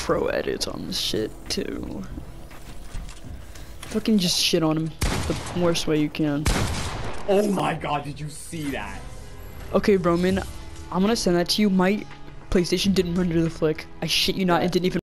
pro edits on this shit too. Fucking just shit on him the worst way you can. Oh my god, did you see that? Okay, Broman, I'm gonna send that to you. My PlayStation didn't render the flick. I shit you not, it didn't even